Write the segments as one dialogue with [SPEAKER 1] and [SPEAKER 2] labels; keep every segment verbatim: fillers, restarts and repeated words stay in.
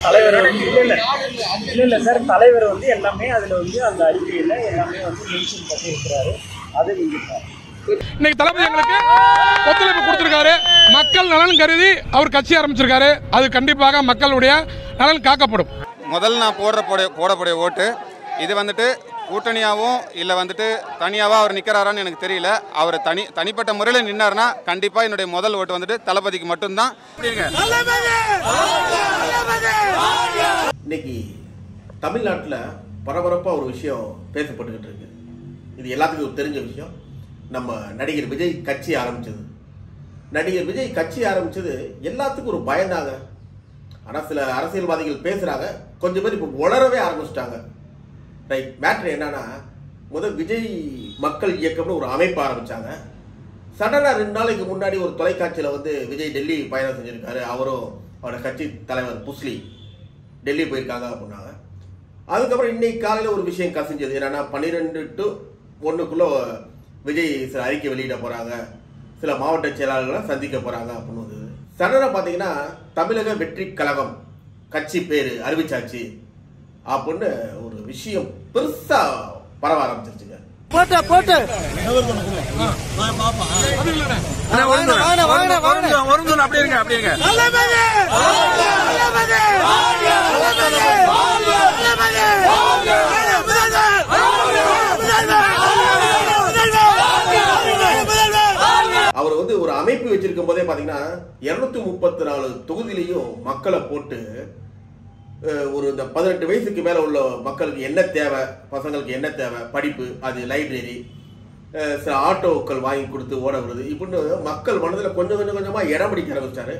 [SPEAKER 1] தலைவர் இல்ல இல்ல இல்ல இல்ல சார் தலைவர் வந்து எல்லாமே அதுல வந்து அந்த அறிக்கையில எல்லாமே வந்து மென்ஷன் பண்ணி இருக்கிறாரு. அது நீங்க
[SPEAKER 2] இன்னைக்கு தளபதி எங்களுக்கு ஒத்துழைப்பு கொடுத்திருக்காரு. மக்கள் நலன் கருதி அவர் கட்சி ஆரம்பிச்சிருக்காரு. அது கண்டிப்பாக மக்களுடைய நலன் காக்கப்படும்.
[SPEAKER 3] முதல்ல நான் போடுற போடக்கூடிய ஓட்டு இது வந்துட்டு கூட்டணியாகவும் இல்லை வந்துட்டு தனியாகவும் அவர் நிற்கிறாரான்னு எனக்கு தெரியல. அவர் தனி தனிப்பட்ட முறையில் நின்னார்னா கண்டிப்பாக என்னுடைய முதல் ஓட்டு வந்துட்டு தளபதிக்கு மட்டும்தான்.
[SPEAKER 4] இன்னைக்கு தமிழ்நாட்டில் பரபரப்பாக ஒரு விஷயம் பேசப்பட்டுக்கிட்டு இருக்கு. இது எல்லாத்துக்கும் தெரிஞ்ச விஷயம். நம்ம நடிகர் விஜய் கட்சி ஆரம்பிச்சது நடிகர் விஜய் கட்சி ஆரம்பிச்சது எல்லாத்துக்கும் ஒரு பயந்தாங்க. ஆனால் சில அரசியல்வாதிகள் பேசுகிறாங்க, கொஞ்சம் பேர் இப்போ உளரவே ஆரம்பிச்சிட்டாங்க. ரைட், மேட்ரு என்னன்னா, முதல் விஜய் மக்கள் இயக்கம்னு ஒரு அமைப்பு ஆரம்பித்தாங்க. சடனாக ரெண்டு நாளைக்கு முன்னாடி ஒரு தொலைக்காட்சியில் வந்து விஜய் டெல்லி பயணம் செஞ்சுருக்காரு. அவரும் அவரோட கட்சி தலைவர் புஸ்லி டெல்லி போயிருக்காங்க அப்படின்னாங்க. அதுக்கப்புறம் இன்னைக்கு காலையில் ஒரு விஷயம் கசிஞ்சது. என்னன்னா, பன்னிரெண்டு டு ஒன்றுக்குள்ளே விஜய் சில அறிக்கை வெளியிட போகிறாங்க, சில மாவட்ட செயலாளர்களை சந்திக்க போகிறாங்க அப்படின்னு. சடனாக பார்த்தீங்கன்னா தமிழக வெற்றி கழகம் கட்சி பேர் அறிவிச்சாச்சு அப்படின்னு ஒரு விஷயம் பெருசா பரவ ஆரம்பிச்சிருச்சுங்க.
[SPEAKER 5] போட்டு போட்டு அப்படி இருங்க அப்படி இருங்க
[SPEAKER 4] அவர் வந்து ஒரு அமைப்பு வச்சிருக்கும் போதே பாத்தீங்கன்னா இருநூத்தி முப்பத்தி நாலு தொகுதியிலையும் மக்களை போட்டு ஒரு இந்த பதினெட்டு வயசுக்கு மேல உள்ள மக்களுக்கு என்ன தேவை, பசங்களுக்கு என்ன தேவை, படிப்பு, அது லைப்ரரி, சில ஆட்டோக்கள் வாங்கி கொடுத்து ஓட வருது, இப்படின்னு மக்கள் மனதில் கொஞ்சம் கொஞ்சம் கொஞ்சமா இடம் பிடிக்க ஆரம்பிச்சாரு.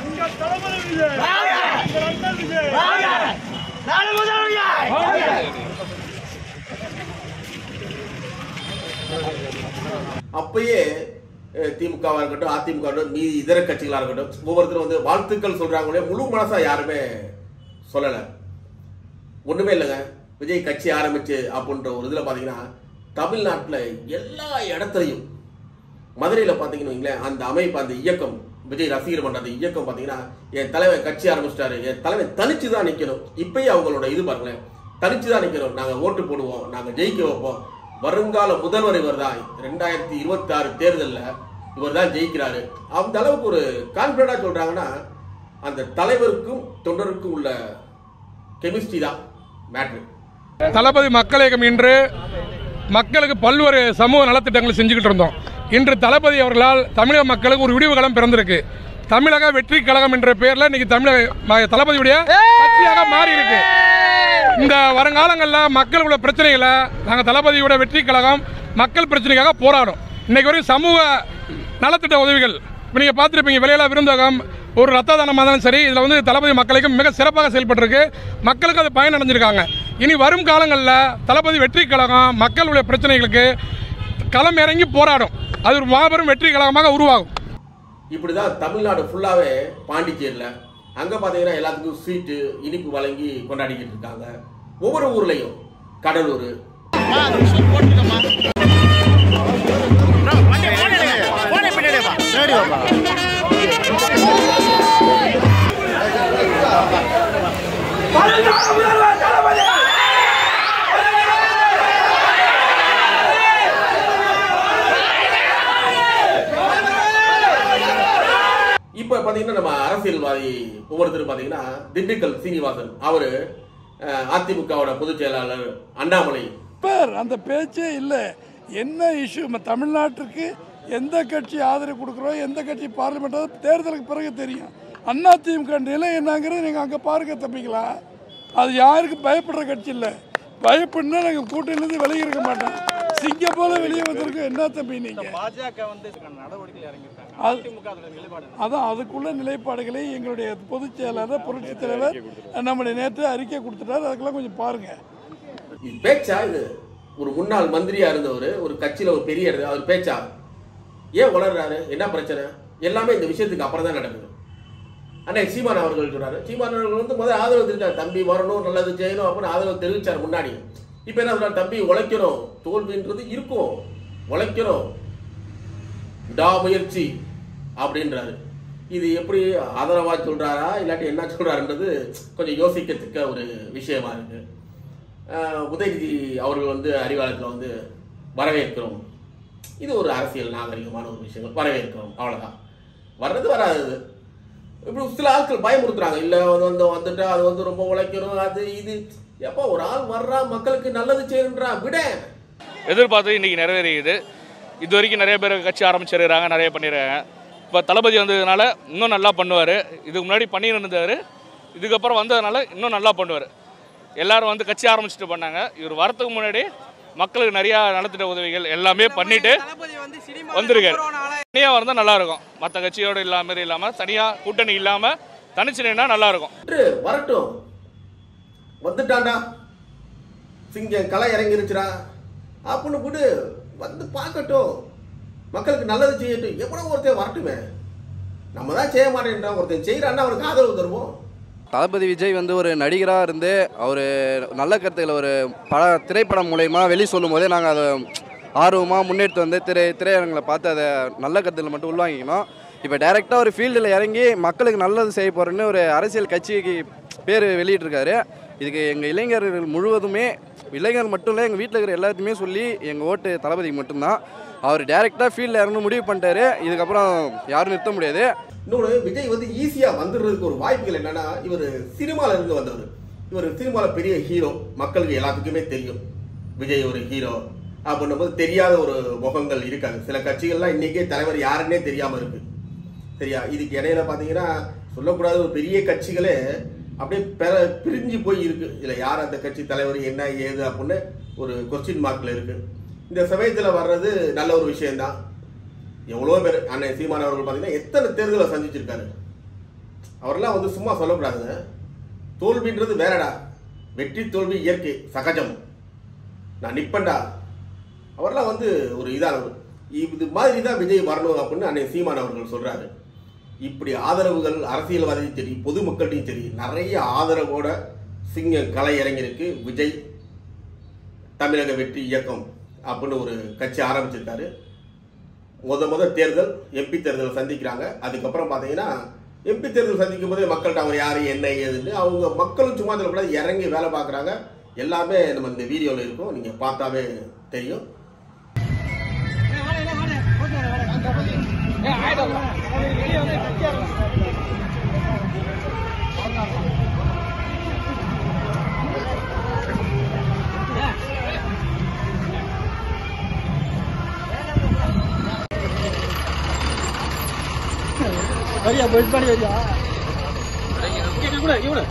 [SPEAKER 4] அப்பயே திமுகவா இருக்கட்டும், அதிமுக இருக்கட்டும், மீதி இதர கட்சிகளா இருக்கட்டும், ஒவ்வொருத்தரும் வந்து வாழ்த்துக்கள் சொல்றாங்க. முழு மனசா யாருமே சொல்லல. ஒண்ணுமே இல்லைங்க. விஜய் கட்சி ஆரம்பிச்சு அப்படின்ற ஒரு இதுல பாத்தீங்கன்னா தமிழ்நாட்டில் எல்லா இடத்துலையும், மதுரையில் பாத்தீங்கன்னா அந்த அமைப்பு, அந்த இயக்கம், விஜய் ரசிகர் மன்ற அந்த இயக்கம் பாத்தீங்கன்னா என் தலைவன் கட்சி ஆரம்பிச்சிட்டாரு, என் தலைவன் தனிச்சுதான் நிக்கணும். இப்பயே அவங்களோட இது பாருங்களேன், தனிச்சுதான் நிக்கணும், நாங்க ஓட்டு போடுவோம், நாங்க ஜெயிக்க வைப்போம், வருங்கால முதல்வர் இவர் தான், ரெண்டாயிரத்தி இருபத்தி ஆறு தேர்தலில் இவர் தான் ஜெயிக்கிறாரு. அந்த அளவுக்கு ஒரு கான்பிடண்டா சொல்றாங்கன்னா அந்த தலைவருக்கும் தொண்டருக்கும் உள்ள கெமிஸ்ட்ரி தான் மேட்ரு.
[SPEAKER 2] தளபதி மக்கள் இயக்கம் இன்று மக்களுக்கு பல்வேறு சமூக நலத்திட்டங்களை செஞ்சுக்கிட்டு இருந்தோம். இன்று தளபதி அவர்களால் தமிழக மக்களுக்கு ஒரு விடிவு காலம் பிறந்திருக்கு. தமிழக வெற்றி கழகம் என்ற பெயரில் இன்னைக்கு தமிழக தளபதியுடைய கட்சியாக மாறி இருக்கு. இந்த வருங்காலங்களில் மக்கள் உள்ள பிரச்சனைகளை நாங்கள் தளபதியோட வெற்றி கழகம் மக்கள் பிரச்சனைக்காக போராடும். இன்னைக்கு வரைக்கும் சமூக நலத்திட்ட உதவிகள் இப்போ நீங்கள் பார்த்துருப்பீங்க, விலையில்லா விருந்தகம், ஒரு ரத்த தானமாக இருந்தாலும் சரி, இதில் வந்து தளபதி மக்களுக்கு மிக சிறப்பாக செயல்பட்டுருக்கு. மக்களுக்கு அது பயன் அடைஞ்சிருக்காங்க. இனி வரும் காலங்களில் தளபதி வெற்றி கழகம் மக்களுடைய பிரச்சனைகளுக்கு களம் இறங்கி போராடும். அது ஒரு மாபெரும் வெற்றி கழகமாக உருவாகும்.
[SPEAKER 4] இப்படிதான் தமிழ்நாடு ஃபுல்லாவே பாண்டிச்சேரியில் அங்கே பார்த்தீங்கன்னா எல்லாத்துக்கும் ஸ்வீட்டு இனிப்பு வழங்கி கொண்டாடிக்கிட்டு இருக்காங்க. ஒவ்வொரு ஊர்லேயும், கடலூர், இப்ப பாத்தீங்கன்னா நம்ம அரசியல்வாதி ஒவ்வொருத்தரும் பாத்தீங்கன்னா திண்டுக்கல் சீனிவாசன், அவரு அதிமுகவோட பொதுச் செயலாளர் அண்ணாமலை,
[SPEAKER 6] அந்த பேச்சே இல்லை. என்ன இஷ்யூ, தமிழ்நாட்டிற்கு எந்த கட்சி ஆதரவு கொடுக்குறோம், எந்த கட்சி பார்லிமெண்ட் தேர்தலுக்கு பிறகு தெரியும். அதிமுக நிலை என்னங்கிறது நீங்கள் அங்கே பாருங்க தம்பிங்களா. அது யாருக்கு பயப்படுற கட்சி இல்லை. பயப்படுனா நாங்கள் கூட்டணியிலேருந்து வெளியே இருக்க மாட்டோம். சிங்க போல வெளியே வந்திருக்கோம். என்ன தம்பி நீங்கள் அதான் அதுக்குள்ள நிலைப்பாடுகளை எங்களுடைய பொதுச் செயலாளர் புரட்சி தலைவர் நம்முடைய நேற்று அறிக்கை கொடுத்துட்டாரு. அதுக்கெல்லாம் கொஞ்சம் பாருங்க.
[SPEAKER 4] பேச்சா இது? ஒரு முன்னாள் மந்திரியா இருந்தவர், ஒரு கட்சியில ஒரு பெரிய அவர் பேச்சா? ஏன் வளர்றாரு? என்ன பிரச்சனை? எல்லாமே இந்த விஷயத்துக்கு அப்புறம் தான் நடக்குது. அண்ணே சீமான் அவர்கள் சொல்றாரு, சீமான் அவர்கள் வந்து முதல்ல ஆதரவு தெரிவித்தார், தம்பி வரணும், நல்லது செய்யணும் அப்படின்னு ஆதரவு தெரிவிச்சார் முன்னாடி. இப்ப என்ன சொல்றாரு, தம்பி உழைக்கணும், தோல்வின்றது இருக்கும், உழைக்கணும், விடாமுயற்சி அப்படின்றாரு. இது எப்படி ஆதரவாக சொல்கிறாரா இல்லாட்டி என்ன சொல்கிறாருன்றது கொஞ்சம் யோசிக்கத்தக்க ஒரு விஷயமா இருக்குது. உதயநிதி அவர்கள் வந்து அறிவாலயத்தில் வந்து வரவேற்கிறோம், இது ஒரு அரசியல் நாகரிகமான ஒரு விஷயங்கள், வரவேற்கிறோம், அவ்வளோதான். வர்றது வராது. இப்படி சில ஆட்கள் பயமுறுத்துறாங்க, இல்லை வந்து வந்துட்டா அது வந்து ரொம்ப உழைக்கணும், அது இது. எப்போ ஒரு ஆள் வர்றா மக்களுக்கு நல்லது செய்யணுன்றா விட
[SPEAKER 7] எதிர்பார்த்து இன்றைக்கி நிறைவேறியுது. இது வரைக்கும் நிறைய பேர் கட்சி ஆரம்பிச்சிருக்கிறாங்க, நிறைய பண்ணிடுறாங்க. இப்போ தளபதி வந்ததுனால இன்னும் நல்லா பண்ணுவார். இதுக்கு முன்னாடி பண்ணியிருந்தார், இதுக்கப்புறம் வந்ததுனால இன்னும் நல்லா பண்ணுவார். எல்லோரும் வந்து கட்சி ஆரம்பிச்சுட்டு பண்ணாங்க. இவர் வரத்துக்கு முன்னாடி மக்களுக்கு நிறையா நலத்திட்ட உதவிகள் எல்லாமே பண்ணிட்டு வந்திருக்காரு. தனியாக வந்தால் நல்லாயிருக்கும், மற்ற கட்சியோடு இல்லாமல் இல்லாமல் தனியாக கூட்டணி இல்லாமல் தனிச்சுனா நல்லாயிருக்கும்.
[SPEAKER 4] வரட்டும், வந்துட்டாண்டா சிங்கம் களை இறங்கிருச்சுடா அப்படின்னு கூட வந்து பார்க்கட்டும், மக்களுக்கு நல்லது செய்யட்டும். எவ்வளோ ஒருத்தர் வரட்டுமே, நம்ம தான் செய்ய மாட்டேன்றோம், ஒருத்தர் செய்கிறான்னா அவருக்கு ஆதரவு தருவோம்.
[SPEAKER 8] தளபதி விஜய் வந்து ஒரு நடிகராக இருந்து அவர் நல்ல கருத்துக்களை ஒரு பட திரைப்படம் மூலயமா வெளி சொல்லும் போதே நாங்கள் அதை ஆர்வமாக முன்னெடுத்து வந்து திரை திரையரங்களை பார்த்து அதை நல்ல கருத்துக்களை மட்டும் உள்வாங்கிக்கணும். இப்போ டைரெக்டாக ஒரு ஃபீல்டில் இறங்கி மக்களுக்கு நல்லது செய்ய போகிறேன்னு ஒரு அரசியல் கட்சிக்கு பேர் வெளியிட்டிருக்காரு. இதுக்கு எங்கள் இளைஞர்கள் முழுவதுமே, இளைஞர்கள் மட்டும் இல்லை, எங்கள் வீட்டில் இருக்கிற எல்லாத்தையுமே சொல்லி எங்கள் ஓட்டு தளபதிக்கு மட்டும்தான். அவர் டைரெக்டாக ஃபீல்டில் இறங்கி முடிவு பண்ணிட்டாரு, இதுக்கப்புறம் யாரும் நிறுத்த முடியாது.
[SPEAKER 4] இன்னொன்று, விஜய் வந்து ஈஸியாக வந்துடுறதுக்கு ஒரு வாய்ப்புகள் என்னன்னா, இவர் சினிமாவில் இருந்து வந்தவர். இவர் சினிமாவில் பெரிய ஹீரோ, மக்களுக்கு எல்லாத்துக்குமே தெரியும் விஜய் ஒரு ஹீரோ அப்படின்னும் போது தெரியாத ஒரு முகங்கள் இருக்காது. சில கட்சிகள்லாம் இன்றைக்கே தலைவர் யாருன்னே தெரியாமல் இருக்குது, சரியா? இதுக்கு இடையில பார்த்தீங்கன்னா சொல்லக்கூடாத ஒரு பெரிய கட்சிகளே அப்படியே பெற பிரிஞ்சு போய் இருக்கு. இதில் யார் அந்த கட்சி தலைவர் என்ன ஏது அப்படின்னு ஒரு கொஸ்டின் மார்க்கில் இருக்குது. இந்த சமயத்தில் வர்றது நல்ல ஒரு விஷயம்தான். எவ்வளோ பேர் அண்ணன் சீமான் அவர்கள் பார்த்தீங்கன்னா எத்தனை தேர்தலை சந்திச்சிருக்காரு. அவரெல்லாம் வந்து சும்மா சொல்லக்கூடாதுங்க. தோல்வின்றது வேறடா, வெற்றி தோல்வி இயற்கை சகஜம், நான் நிப்பண்டா. அவரெல்லாம் வந்து ஒரு இதானவர். இது மாதிரி தான் விஜய் வரணும் அப்படின்னு அண்ணன் சீமான் அவர்கள் சொல்கிறாரு. இப்படி ஆதரவுகள் அரசியல்வாதியும் சரி பொதுமக்கள்கிட்டையும் சரி நிறைய ஆதரவோட சிங்கம் களை இறங்கியிருக்கு. விஜய் தமிழக வெற்றி இயக்கம் அப்படின்னு ஒரு கட்சி ஆரம்பிச்சிருக்காரு. முத முத தேர்தல் எம்பி தேர்தல் சந்திக்கிறாங்க. அதுக்கப்புறம் பார்த்தீங்கன்னா எம்பி தேர்தல் சந்திக்கும் போதே மக்கள்கிட்ட அவர் யார் என்ன ஏதுன்னு அவங்க மக்களும் சும்மா சொல்லக்கூடாது, இறங்கி வேலை பார்க்குறாங்க. எல்லாமே நம்ம இந்த வீடியோவில் இருக்கும், நீங்கள் பார்த்தாவே தெரியும்.
[SPEAKER 1] வரியா வெயிட் பண்ணி வரியா கூட இவனு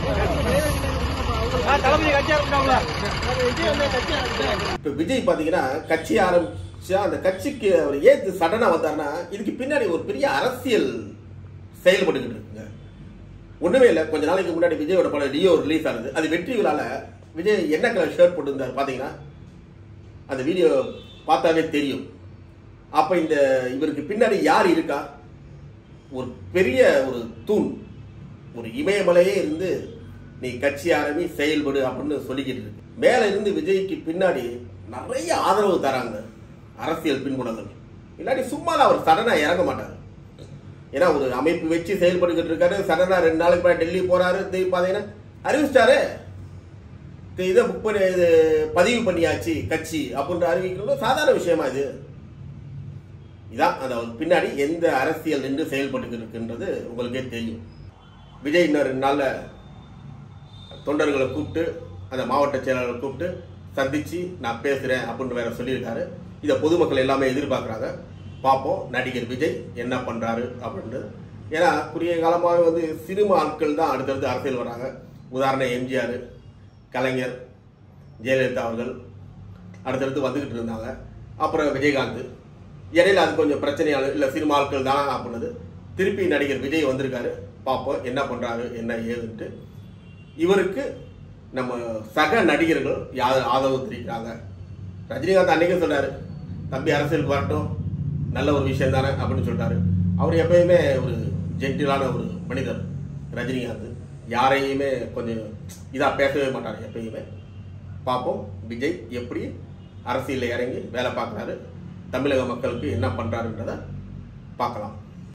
[SPEAKER 4] இப்போ விஜய் பார்த்தீங்கன்னா கட்சி ஆரம்பிச்சா அந்த கட்சிக்கு அவர் ஏத்து சடனா வந்தாருன்னா இதுக்கு பின்னாடி ஒரு பெரிய அரசியல் செயல்பட்டுக்கிட்டு இருக்குங்க. ஒண்ணுமே இல்லை, கொஞ்ச நாளைக்கு முன்னாடி விஜயோட படம் லியோ ரிலீஸ் ஆனது. அது வெற்றி விழால விஜய் என்ன கலர் ஷர்ட் போட்டுருந்தார் பார்த்தீங்கன்னா அந்த வீடியோ பார்த்தாவே தெரியும். அப்ப இந்த இவருக்கு பின்னாடி யார் இருக்கா? ஒரு பெரிய ஒரு தூண், ஒரு இமயமலையே இருந்து நீ கட்சி ஆரம்பி செயல்படு அப்படின்னு சொல்லிக்கிட்டு இருக்கு. மேல இருந்து விஜய்க்கு பின்னாடி நிறைய ஆதரவு தராங்க அரசியல் பின்புலங்கள். இல்லாட்டி சும்மால அவர் சடனா இறங்க மாட்டார். ஏன்னா ஒரு அமைப்பு வச்சு செயல்பட்டுக்கிட்டு இருக்காரு. சடனா ரெண்டு நாளுக்கு மேலே டெல்லி போறாரு, பாத்தீங்கன்னா அறிவிச்சிட்டாரு, இதை புக் பண்ணி இது பதிவு பண்ணியாச்சு கட்சி அப்படின்ற அறிவிக்கிறது சாதாரண விஷயமா இது? இதான் அந்த பின்னாடி எந்த அரசியல் நின்று செயல்பட்டு இருக்குன்றது உங்களுக்கே தெரியும். விஜய் இன்னும் ரெண்டு நாள்ல தொண்டர்களை கூப்பிட்டு அந்த மாவட்ட செயலாளர்களை கூப்பிட்டு சந்திச்சு நான் பேசுறேன் அப்படின்னு வேற சொல்லியிருக்காரு. இதை பொதுமக்கள் எல்லாமே எதிர்பார்க்குறாங்க. பார்ப்போம் நடிகர் விஜய் என்ன பண்றாரு அப்படின்றது. ஏன்னா குறுகிய காலமாக வந்து சினிமா ஆட்கள் தான் அடுத்தடுத்து அரசியல் வராங்க. உதாரணம் எம்ஜிஆர், கலைஞர், ஜெயலலிதா அவர்கள் அடுத்தடுத்து வந்துகிட்டு இருந்தாங்க. அப்புறம் விஜயகாந்த், இடையில அது கொஞ்சம் பிரச்சனையான இல்லை சினிமா ஆட்கள் தான் அப்படின்னது. திருப்பி நடிகர் விஜய் வந்திருக்காரு. பார்ப்போம் என்ன பண்றாரு என்ன ஏதுன்ட்டு. இவருக்கு நம்ம சக நடிகர்கள் யார் ஆதரவு தெரிவிக்கிறாங்க. ரஜினிகாந்த் அன்னைக்கே சொல்றாரு, தம்பி அரசியலுக்கு வரட்டும், நல்ல ஒரு விஷயம் தானே அப்படின்னு சொல்லிட்டாரு. அவர் எப்பயுமே ஒரு ஜென்டிலான ஒரு மனிதர் ரஜினிகாந்த். யாரையுமே கொஞ்சம் இதா பேசவே மாட்டார் எப்பயுமே. பார்ப்போம் விஜய் எப்படி அரசியலில் இறங்கி வேலை பார்க்குறாரு, தமிழக மக்களுக்கு என்ன பண்ணுறாருன்றதை பார்க்கலாம்.